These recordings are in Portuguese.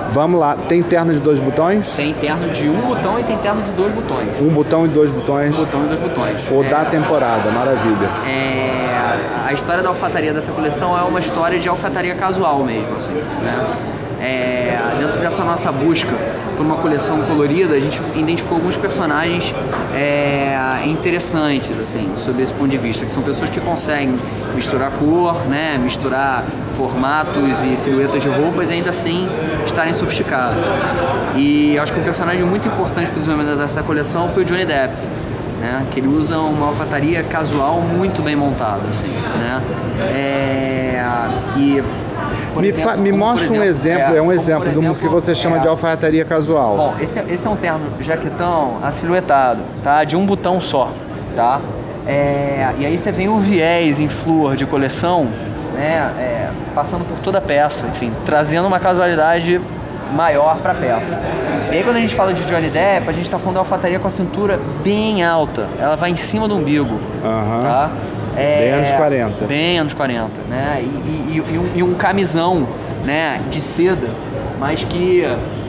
Vamos lá, tem terno de 2 botões? Tem terno de 1 botão e tem terno de 2 botões. 1 botão e 2 botões? 1 botão e 2 botões. Ou da temporada, maravilha. A história da alfataria dessa coleção é uma história de alfataria casual mesmo, assim, né? Dentro dessa nossa busca por uma coleção colorida, a gente identificou alguns personagens interessantes, assim, sob esse ponto de vista, que são pessoas que conseguem misturar cor, né, misturar formatos e silhuetas de roupas e ainda assim estarem sofisticados. E eu acho que um personagem muito importante para o desenvolvimento dessa coleção foi o Johnny Depp, né, que ele usa uma alfataria casual muito bem montada, assim, né? Me mostra um exemplo do que você chama de alfaiataria casual. Bom, esse é um terno jaquetão aciluetado, tá? De 1 botão só, tá? E aí você vem o viés em flúor de coleção, né? Passando por toda a peça, enfim, trazendo uma casualidade maior para a peça. E aí quando a gente fala de Johnny Depp, a gente está falando de alfataria com a cintura bem alta, ela vai em cima do umbigo, tá? Bem anos 40. Bem anos 40, né? E um camisão, né, de seda, mas que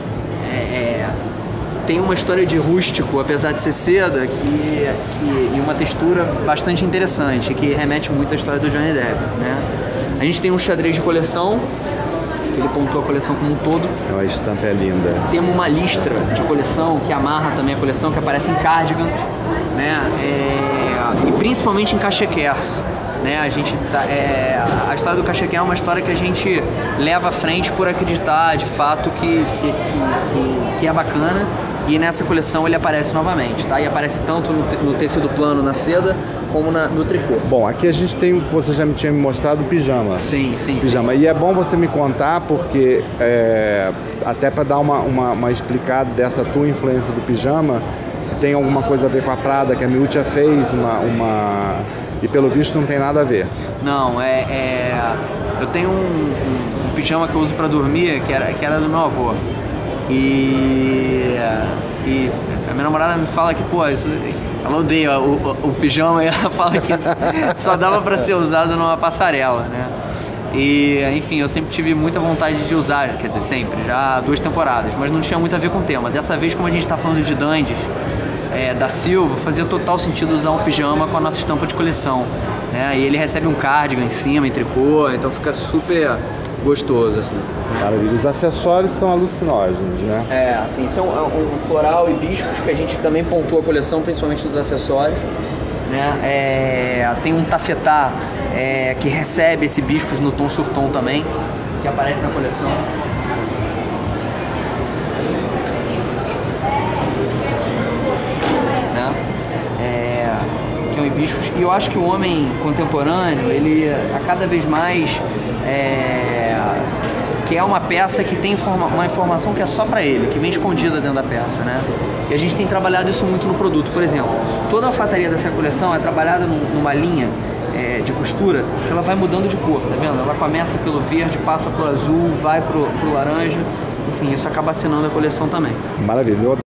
tem uma história de rústico, apesar de ser seda, e uma textura bastante interessante, que remete muito à história do Johnny Depp, né? A gente tem um xadrez de coleção, ele pontua a coleção como um todo. A estampa é linda. Temos uma listra de coleção que amarra também a coleção, que aparece em cardigans, né? E principalmente em cachequers, né? A história do cachequer é uma história que a gente leva à frente por acreditar de fato que é bacana, e nessa coleção ele aparece novamente, tá? E aparece tanto no tecido plano, na seda, como no tricô. Bom, aqui a gente tem, você já me tinha me mostrado, o pijama. Sim. Pijama. E é bom você me contar, porque até para dar uma explicada dessa tua influência do pijama, se tem alguma coisa a ver com a Prada, que a Miuccia fez e pelo visto não tem nada a ver. Não, eu tenho um pijama que eu uso para dormir, que era do meu avô. E a minha namorada me fala que, pô, ela odeia o pijama, e ela fala que só dava para ser usado numa passarela, né? E, enfim, eu sempre tive muita vontade de usar, quer dizer, sempre, já há 2 temporadas, mas não tinha muito a ver com o tema. Dessa vez, como a gente tá falando de dandes da Silva, fazia total sentido usar um pijama com a nossa estampa de coleção, né? E ele recebe um cardigan em cima, em tricô, então fica super gostoso, assim. Maravilha. Os acessórios são alucinógenos, né? Assim, são um floral e biscos que a gente também pontua a coleção, principalmente nos acessórios, né? Tem um tafetá que recebe esse biscos no tom sur tom também, que aparece na coleção. Né? Que é um hibiscus. E eu acho que o homem contemporâneo, ele a cada vez mais que é uma peça que tem uma informação que é só para ele, que vem escondida dentro da peça, né? E a gente tem trabalhado isso muito no produto. Por exemplo, toda a alfataria dessa coleção é trabalhada numa linha de costura que ela vai mudando de cor, tá vendo? Ela começa pelo verde, passa pro azul, vai pro laranja, enfim, isso acaba assinando a coleção também. Maravilha.